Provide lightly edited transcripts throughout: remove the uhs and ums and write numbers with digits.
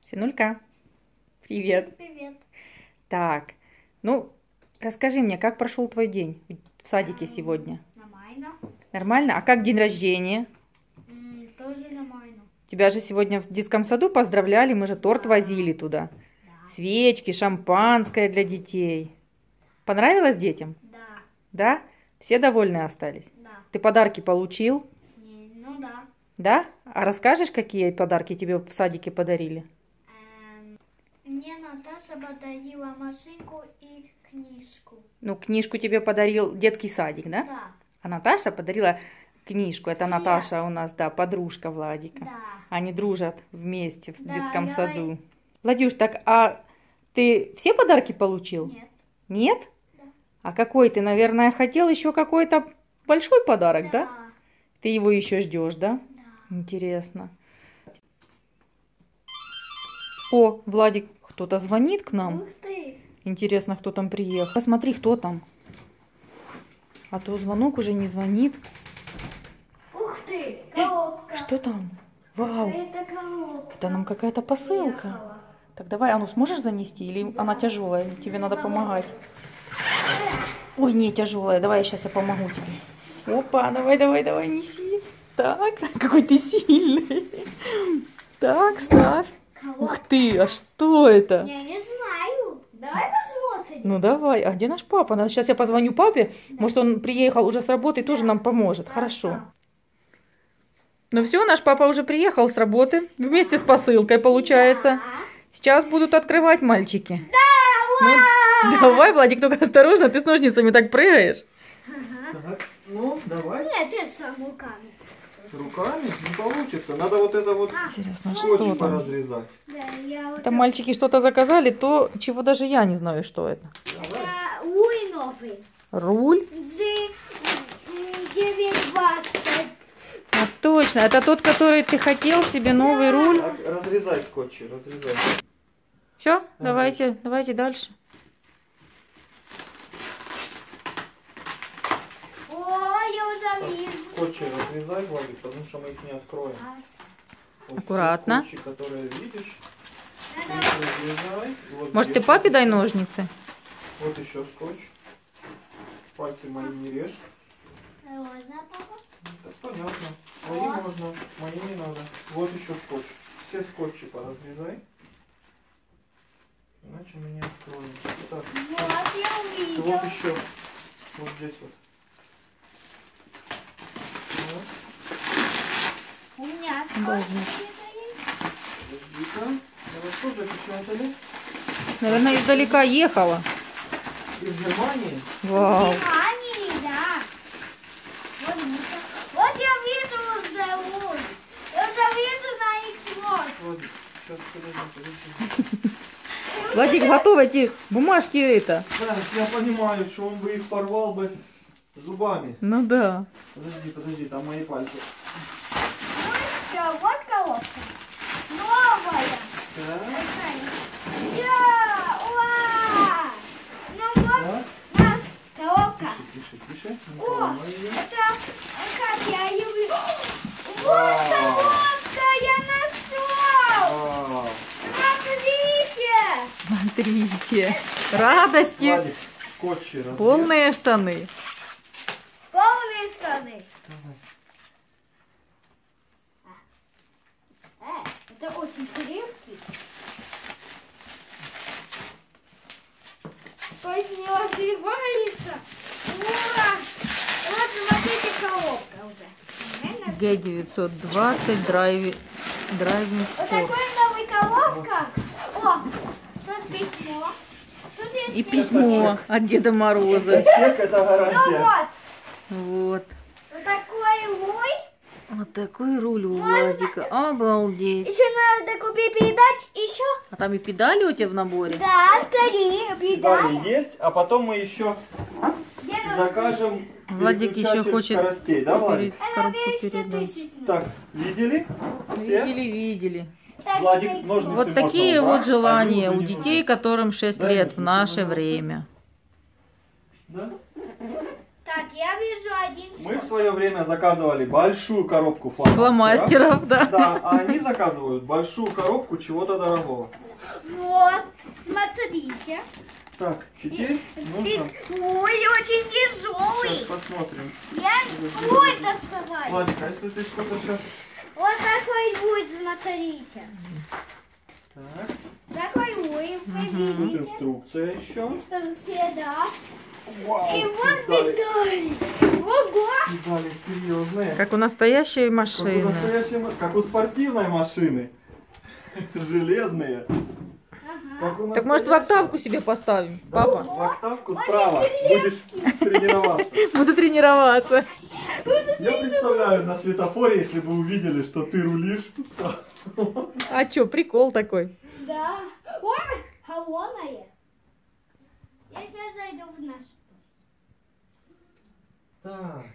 Синулька, привет. Привет. Так, ну, расскажи мне, как прошел твой день в садике сегодня? Нормально. Нормально? А как день рождения? Тоже нормально. Тебя же сегодня в детском саду поздравляли, мы же торт возили туда. Да. Свечки, шампанское для детей. Понравилось детям? Да. Да? Все довольны остались? Да. Ты подарки получил? Ну да. Да? А расскажешь, какие подарки тебе в садике подарили? Мне Наташа подарила машинку и книжку. Ну, книжку тебе подарил детский садик, да? Да. А Наташа подарила книжку. Это Нет. Наташа у нас, да, подружка Владика. Да. Они дружат вместе в Да, детском я- саду. Владюш, так а ты все подарки получил? Нет. Нет? Да. А какой ты, наверное, хотел еще какой-то большой подарок, да? Ты его еще ждешь, да? Да. Интересно. О, Владик, кто-то звонит к нам. Ух ты. Интересно, кто там приехал. Посмотри, кто там. А то звонок уже не звонит. Ух ты. Коробка. Что там? Вау, Это коробка. это нам какая-то посылка. Приехала. Так давай, а ну сможешь занести? Или она тяжелая? Тебе надо помогать. Ой, не тяжелая. Давай, сейчас я помогу тебе. Опа, давай, неси. Так, какой ты сильный. Так, ставь. Ух ты, а что это? Я не знаю. Давай посмотрим. Ну давай, а где наш папа? Сейчас я позвоню папе. Может, он приехал уже с работы и тоже нам поможет. Хорошо. Ну все, наш папа уже приехал с работы. Вместе с посылкой, получается. Сейчас будут открывать мальчики. Ну, давай, Владик, только осторожно, ты с ножницами так прыгаешь. Так, ну, давай. Нет, это сам руками. Руками не получится. Надо вот это вот Интересно, скотч что там? разрезать. Да, я вот Там мальчики что-то заказали, то, чего даже я не знаю, что это. это луй новый. Руль? G920. А, точно, это тот, который ты хотел себе, новый руль. Так, разрезай скотч, разрезай. Все, давайте дальше. О, я уже вижу. Скотчи разрезай, Владик, потому что мы их не откроем. Вот Аккуратно. все скотчи, которые видишь, Надо- их разрезай. Вот Может, ты здесь папе вот. дай ножницы? Вот еще скотч. Пальцы мои не режь. Можно, папа? Так, понятно. Мои Вот. можно, мои не надо. Вот еще скотч. Все скотчи поразрезай. Иначе мы не откроем. Так, Вот, я увидел. вот еще. Вот здесь вот. Вот. У меня Должно. скотч. Подожди-ка. Это что запечатали? Наверное, издалека ехала. Из Германии? Вау. Внимание, да. Вот, вот я вижу уже луй. Я уже вижу на Xbox. Вот. Сейчас, подожди. Владик, готов эти бумажки это. Да, я понимаю, что он бы их порвал бы зубами. Ну да. Подожди, там мои пальцы. Ну и все, вот коробка. Новая. Так, Я, ура! Ну вот да. у нас коробка. Тише. Не О, поломай её. это как я люблю. Вот Вау. коробка я нашел. Вау. Смотрите. Смотрите. Радости. Владик, скотчи разрез. Полные штаны. Полные штаны. Это очень крепкий. Скотч не разрывается. Ура! Вот, смотрите, коробка уже. Наверное, всё. Г920 драйвинг Вот Sport. такой новый коробка. О, тут письмо. Тут есть И письмо от Деда Мороза. Чек это Ну гарантия. вот, Вот. вот такой луй. Вот такой руль у Владика. Обалдеть. Еще надо купить передач. Еще. А там и педали у тебя в наборе? Да, 3 педали. Далее есть, а потом мы еще Где нам- закажем Владик еще переключатель хочет скоростей, да, Владик? коробку Она весит передач. 1000. Так, видели? Все? Видели. Так, Владик, так, ножницы Вот можно такие убрать, вот желания они у уже не детей, нужны. которым 6 Дай лет в ножницы, наше пожалуйста. время. Да? Так, Так, я вижу один Мы скотч. в свое время заказывали большую коробку Фломастеров, да. Да, а они заказывают большую коробку чего-то дорогого. Вот, смотрите. Так, теперь нужно... Ой, очень Сейчас тяжелый. посмотрим. Ой, доставай. Владик, а если ты что-то сейчас... Вот такой будет, смотрите. Так, Такой будет, вы тут видите. инструкция еще. Инструкция, да. Вау, И вот педали. педали. Ого. Педали серьезные. Как у настоящей Как у машины. настоящей, как у спортивной машины. Железные. Ага. Как у Так может в настоящей. октавку себе поставим, Да, папа? в октавку справа будешь тренироваться. Буду тренироваться. Я представляю на светофоре, если бы увидели, что ты рулишь справа. А чё, прикол такой. Да. Ой, холодное. Я сейчас зайду в наш. Так.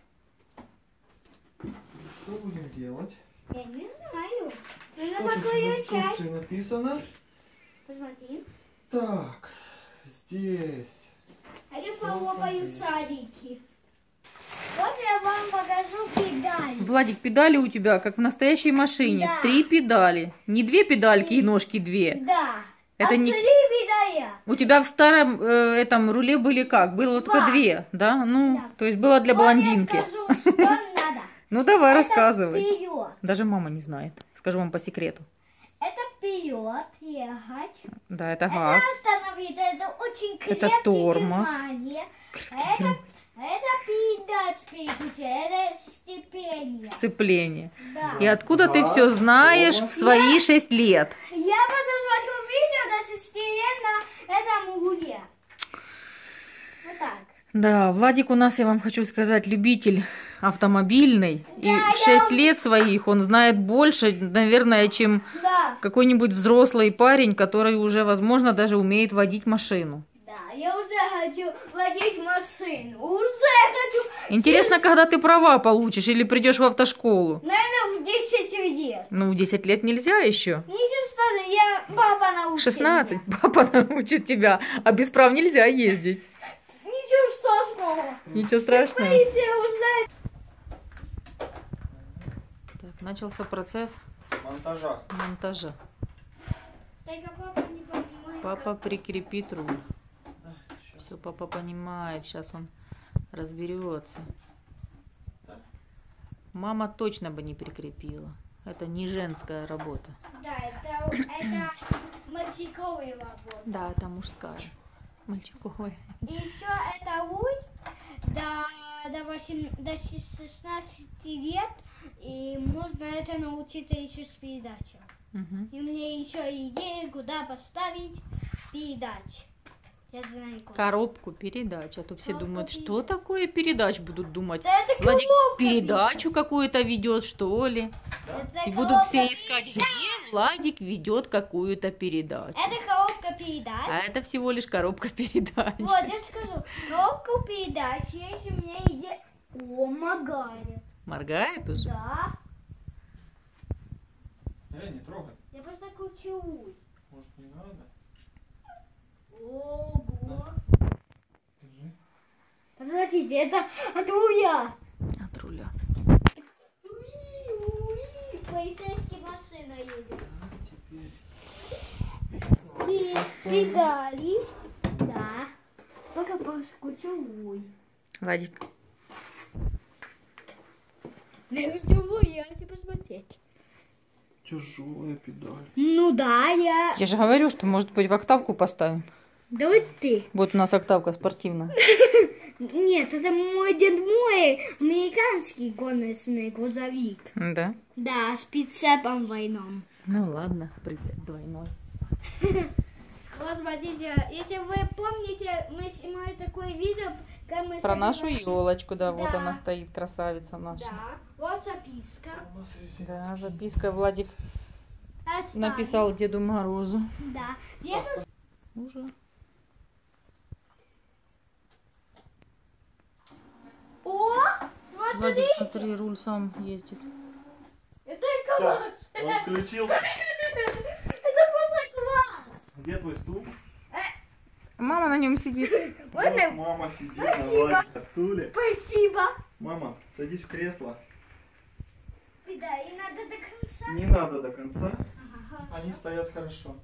Что будем делать? Я не знаю. Ну, Что на тут в какую часть? инструкции написано? Посмотри. Так, здесь. А я полопаю садики. Вот я вам покажу педаль. Владик, педали у тебя, как в настоящей машине. Да. 3 педали. Не 2 педальки и ножки 2. Да. Это а не- 3 педаля. У тебя в старом этом руле были как? Было только 2, да? Ну, Да. то есть было для Вот блондинки. я скажу, что надо. Ну давай, Это рассказывай. вперед. Даже мама не знает. Скажу вам по секрету. Это вперед ехать. Да, это Это газ. остановиться. Это очень крепкий Это тормоз. внимание. Это педаль переключения. Это степень. Сцепление. Да. И откуда ты Газ, все знаешь в тормоз. свои 6 лет? Я буду смотрю видео до 6 лет на этом руле. Вот так. Да, Владик у нас, я вам хочу сказать, любитель автомобильный. И Да, в 6 лет своих он знает больше, наверное, чем Да. какой-нибудь взрослый парень, который уже, возможно, даже умеет водить машину. Да, я уже хочу водить машину. Уже хочу. Интересно, когда ты права получишь или придешь в автошколу? Наверное, в 10 лет. Ну, в 10 лет нельзя еще. Ничего страшного, папа научит 16 меня. папа научит тебя, а без прав нельзя ездить. Ничего страшного. Ничего страшного. Полиция узнает. Так, начался процесс Монтажа. монтажа. Только папа не понимает. Папа прикрепит руль. Все, папа понимает, сейчас он разберется. Мама точно бы не прикрепила. Это не женская работа. Да, это мальчиковый работа. Да, это мужская. Мальчиковая. И еще это руль до 16 лет, и можно это научиться еще с передачей. Мгм. И у меня еще идея, куда поставить передач. Я знаю куда. Коробку передач. А то все Коробку думают, что передач. такое передач, будут думать. Да это Владик коробка передачу какую-то ведет, что ли? передач. И Это будут все коробка искать, передач. где Владик ведет какую-то передачу. Это коробка передач. А это всего лишь коробка передач. Вот, я скажу, коробка передач, есть у меня идея. О, моргает. Моргает уже? Да. Не трогай. Я просто кручу. Может, не надо? Ого. Держи. Подождите, это от руля. От руля. Уи, полицейская машина едет. Теперь. Педали. Да. Пока поскучу. Владик. Я хочу посмотреть. Тяжелая педаль. Ну да, я... Я же говорю, что может быть в октавку поставим. Давай ты. Вот у нас октавка спортивная. Нет, это мой дед мой американский гоночный грузовик. Да? Да, с прицепом двойным. Ну ладно, прицеп двойной. Вот смотрите, если вы помните, мы снимали такое видео, как мы... Про нашу собирали- елочку, да, вот Да. она стоит, красавица наша. Да, вот записка. У нас есть... Да, записка Владик Оставим. написал Деду Морозу. Да. Деду... Уже. О, смотри, Владик, смотри, руль сам ездит. это класс. Все, он включил. Это просто класс. Где твой стул? Мама на нем сидит. Можно? Мама сидит Спасибо. на стуле. Спасибо. Мама, садись в кресло. И да, и надо до конца. Не надо до конца. Ага, Они стоят хорошо.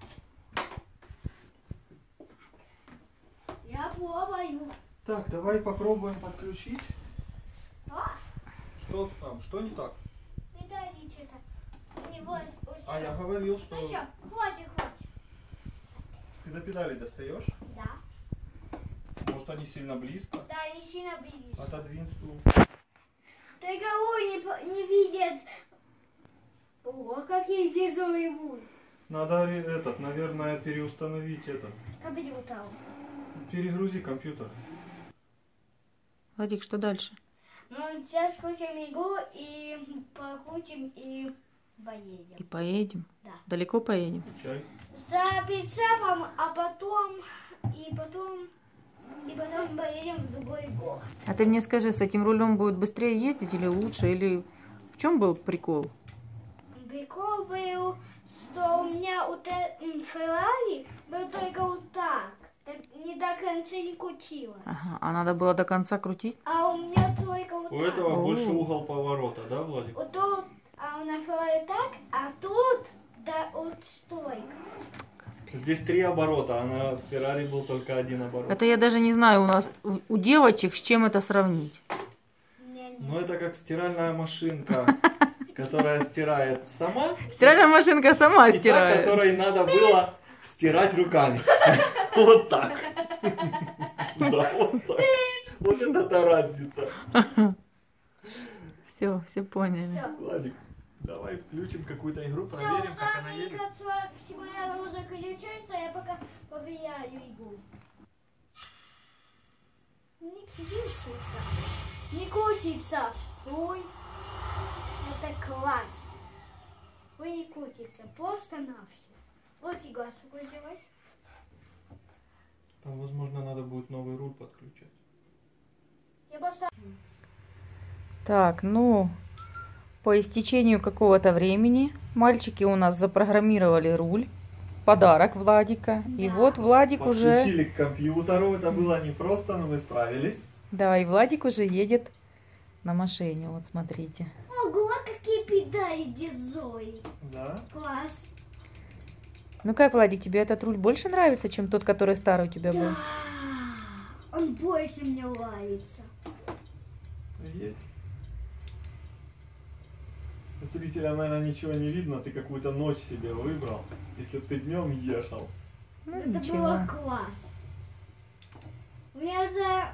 я пробую. Так, давай попробуем подключить. А? Что там? Что не так? Педали что-то. Не вот. А я говорил, что Ну все, хватит. ты до педали достаешь. Да. Может, они сильно близко? Да, они сильно близко. Отодвинь стул. Только ой, не видят. Ого, какие тяжелые будут. Надо наверное, переустановить этот. Компьютер. Перегрузи компьютер. Владик, что дальше? Ну, сейчас включим игру и покрутим и поедем. И поедем. Да. Далеко поедем? Чай. За прицепом, а потом поедем в другой город. А ты мне скажи, с этим рулем будет быстрее ездить или лучше? Или в чем был прикол? Прикол был, что у меня вот Феррари был только вот так не до конца не крутила. Ага, а надо было до конца крутить? А у меня только вот У так. этого О. больше угол поворота, да, Владик? Вот тут, а на Феррари так, а тут да, вот стойка. Здесь 3 оборота, а на Феррари был только 1 оборот. Это я даже не знаю у нас, у девочек, с чем это сравнить. Не. Ну это как стиральная машинка, которая стирает сама, Стиральная машинка сама и та, стирает. которой надо было стирать руками. Вот так. Да, вот так. Вот это та разница. Все поняли. Все. Владик, давай включим какую-то игру, Все, проверим, как она задний едет. симулятор уже включается, я пока проверяю игру. Не крутится. Не крутится. Ой, это класс. Ой, не крутится. Просто на все. Вот игра скрутилась. Там, возможно, надо будет новый руль подключать. Я просто... Так, ну, по истечению какого-то времени мальчики у нас запрограммировали руль. Подарок Владика. И Да. вот Владик уже... Подключили к компьютеру, это было непросто, но мы справились. Да, и Владик уже едет на машине. Вот смотрите. Ого, какие педали дизой. Да. Класс. Ну как, Владик, тебе этот руль больше нравится, чем тот, который старый у тебя был? Да. Он больше мне нравится. Привет. Зрителям, наверное, ничего не видно, ты какую-то ночь себе выбрал, если бы ты днем ехал. Ну, Это ничего. было класс. У меня за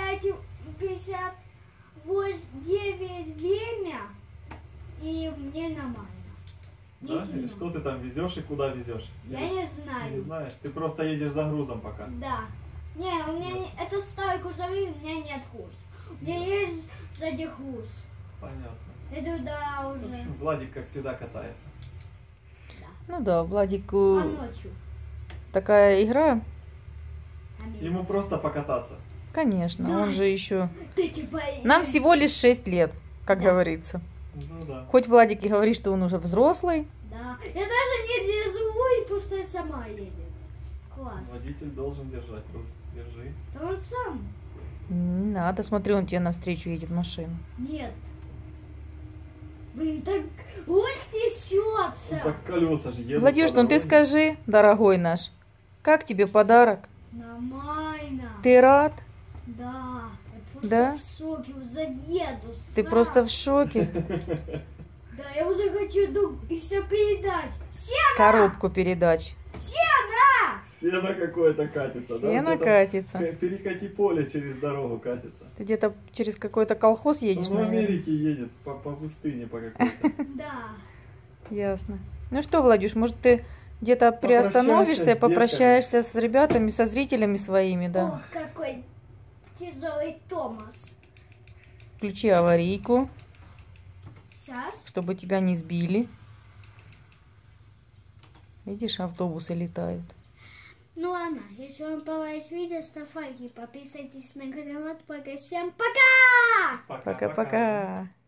5:59 время, и мне нормально. Не Да? Или темно. что ты там везешь и куда везешь? Я не Не знаю. знаешь, ты просто едешь за грузом пока. Да. Не, у меня это старый грузовик, у меня нет груз. У меня есть сзади груз. Понятно. Это да В уже. общем, Владик, как всегда, катается. Ну да, Владик, А ночью. такая игра, Ему просто покататься. конечно, Да. он же еще... Ты типа... Нам всего лишь 6 лет, как Да. говорится. Ну да. Хоть Владик и говорит, что он уже взрослый, Да. Я даже не держу, просто сама едет. Класс. Водитель должен держать руль. Держи. Да он сам. не надо, смотри, он тебе навстречу едет машина. Нет. Блин, так руль трясется. Ну, так колеса же едут. Владюш, по ну ты дороге. скажи, дорогой наш, как тебе подарок? Нормально. Ты рад? Да. Я просто Да? в шоке. Уже еду. Ты сам. просто в шоке? Да, я уже хочу и все передать. Все Коробку передач. Сено какое-то катится. да? Сено Вот это катится. Перекати поле через дорогу катится. Ты где-то через какой-то колхоз едешь, Он в наверное? Америке едет, по пустыне по какой-то. Да. Ясно. Ну что, Владюш, может ты где-то Попрощайся приостановишься, с детками. попрощаешься с ребятами, со зрителями своими, да? Ох, какой тяжелый Томас. Включи аварийку, Сейчас. чтобы тебя не сбили. Видишь, автобусы летают. Ну ладно, если вам понравилось видео, ставьте лайки, подписывайтесь на канал. Пока. Всем пока! Пока-пока.